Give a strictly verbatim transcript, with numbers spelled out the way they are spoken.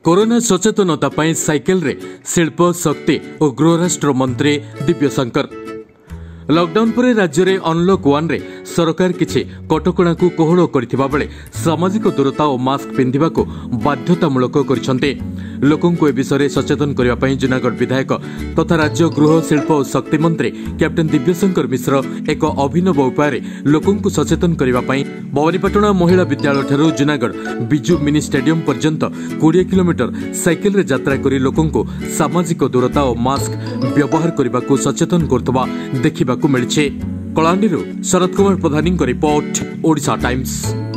Corona सचेतनता पाई cycle रे शिल्प शक्ति और गृह राष्ट्र मंत्री दिव्यशंकर। लॉकडाउन पर राज्य में अनलॉक वन रे सरकार किछि कटकणा को कोहल करथिबा बेले सामाजिक दूरता और मास्क पिंधिबा को बाध्यतामूलक करिसंते। लोकों को ए विषय सचेतन करने पर जूनागढ़ विधायक तथा राज्य गृह शिल्प और शक्ति मंत्री कैप्टेन दिव्यशंकर मिश्र एक अभिनव उपाय लोकों को सचेतन करने पर भवानीपाटଣା महिला विद्यालय ठारू जूनागढ़ बिजू मिनी स्टेडियम पर्यंत बीस किलोमीटर साइकेल रे यात्रा करी लोकों को सामाजिक दूरता और मास्क व्यवहार करने को सचेतन करथबा देखिबा को मिलछे। Kalahandi Sharad Kumar Pradhani report, Odisha times.